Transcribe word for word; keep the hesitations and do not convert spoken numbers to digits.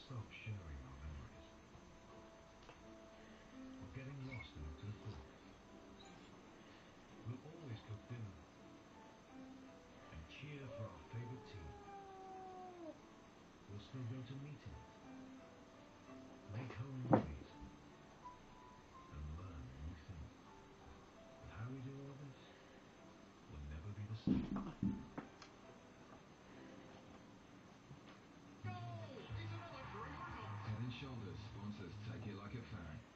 stop sharing our memories. Or getting lost in a good book. We'll always cook dinner. And cheer for our favorite team. We'll still go to meetings. Make home movies. And learn new things. But how we do all this will never be the same. Head and Shoulders sponsors Take It Like a Fan.